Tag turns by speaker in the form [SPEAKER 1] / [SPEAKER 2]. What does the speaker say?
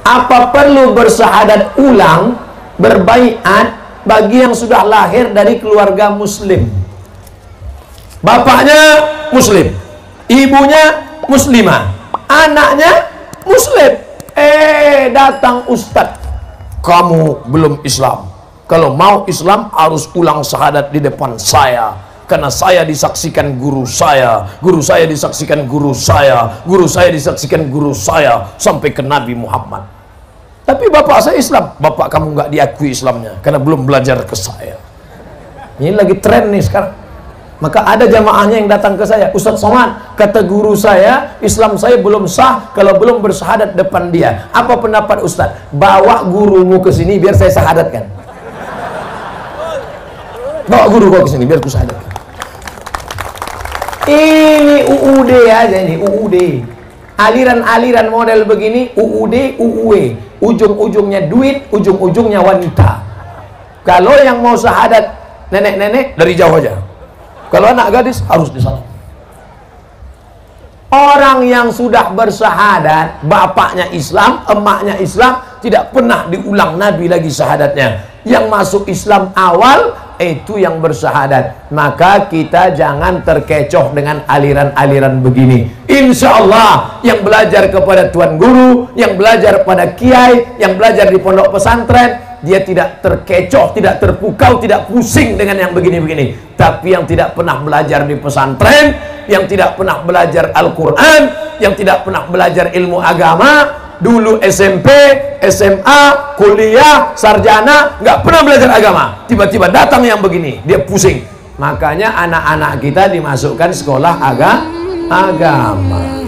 [SPEAKER 1] Apa perlu bersyahadat ulang, berbaiat bagi yang sudah lahir dari keluarga muslim? Bapaknya muslim, ibunya muslimah, anaknya muslim. Datang ustadz, kamu belum Islam. Kalau mau Islam harus ulang syahadat di depan saya, karena saya disaksikan guru saya disaksikan guru saya, guru saya disaksikan guru saya, sampai ke Nabi Muhammad. Tapi bapak saya Islam. Bapak kamu nggak diakui Islamnya karena belum belajar ke saya. Ini lagi tren nih sekarang. Maka ada jamaahnya yang datang ke saya, Ustadz Somad, kata guru saya, Islam saya belum sah kalau belum bersyahadat depan dia. Apa pendapat Ustadz? Bawa gurumu ke sini biar saya syahadatkan. Bawa guru kau ke sini biar ku syahadatkan. Ini UUD aja, ini UUD. Aliran-aliran model begini, UUD, UUE, ujung-ujungnya duit, ujung-ujungnya wanita. Kalau yang mau syahadat nenek-nenek dari jauh aja, kalau anak gadis harus di sana. Orang yang sudah bersyahadat, bapaknya Islam, emaknya Islam, tidak pernah diulang Nabi lagi syahadatnya. Yang masuk Islam awal itu yang bersyahadat. Maka kita jangan terkecoh dengan aliran-aliran begini. Insya Allah yang belajar kepada tuan guru, yang belajar pada kiai, yang belajar di pondok pesantren, dia tidak terkecoh, tidak terpukau, tidak pusing dengan yang begini-begini. Tapi yang tidak pernah belajar di pesantren, yang tidak pernah belajar Al-Quran, yang tidak pernah belajar ilmu agama, dulu SMP, SMA, kuliah, sarjana, nggak pernah belajar agama, tiba-tiba datang yang begini, dia pusing. Makanya anak-anak kita dimasukkan sekolah agama.